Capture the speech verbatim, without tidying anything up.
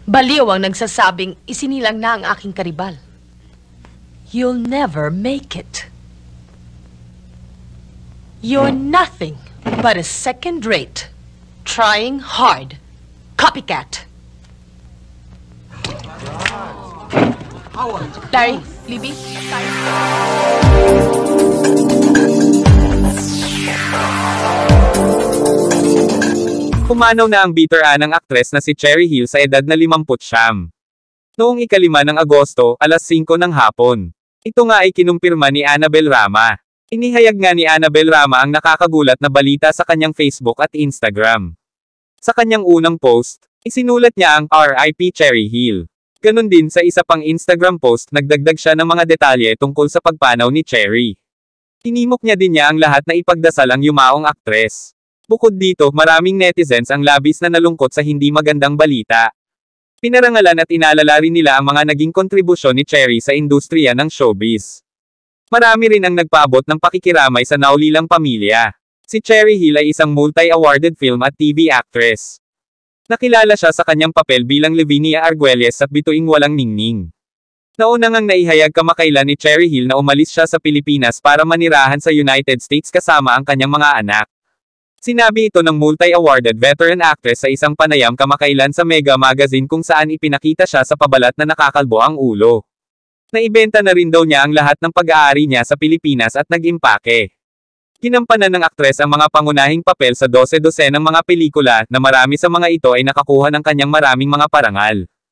Baliw ang nagsasabing isinilang na ang aking karibal. You'll never make it. You're nothing but a second-rate, trying hard, copycat. Larry, Libby, tayo. Pumanaw na ang bitter-anang aktres na si Cherry Hill sa edad na limampu't siyam. Noong ikalima ng Agosto, alas singko ng hapon. Ito nga ay kinumpirma ni Annabel Rama. Inihayag nga ni Annabel Rama ang nakakagulat na balita sa kanyang Facebook at Instagram. Sa kanyang unang post, isinulat niya ang R I P Cherry Hill. Ganon din sa isa pang Instagram post, nagdagdag siya ng mga detalye tungkol sa pagpanaw ni Cherry. Tinimok niya din niya ang lahat na ipagdasal ang yumaong aktres. Bukod dito, maraming netizens ang labis na nalungkot sa hindi magandang balita. Pinarangalan at inalala rin nila ang mga naging kontribusyon ni Cherry sa industriya ng showbiz. Marami rin ang nagpaabot ng pakikiramay sa naulilang pamilya. Si Cherry Hill ay isang multi-awarded film at T V actress. Nakilala siya sa kanyang papel bilang Lavinia Arguelles at Bituing Walang Ningning. Nauna ngang naihayag kamakailan ni Cherry Hill na umalis siya sa Pilipinas para manirahan sa United States kasama ang kanyang mga anak. Sinabi ito ng multi-awarded veteran actress sa isang panayam kamakailan sa Mega Magazine kung saan ipinakita siya sa pabalat na nakakalbo ang ulo. Naibenta na rin daw niya ang lahat ng pag-aari niya sa Pilipinas at nag-impake. Ginampanan ng aktres ang mga pangunahing papel sa dose-dose ng mga pelikula na marami sa mga ito ay nakakuha ng kanyang maraming mga parangal.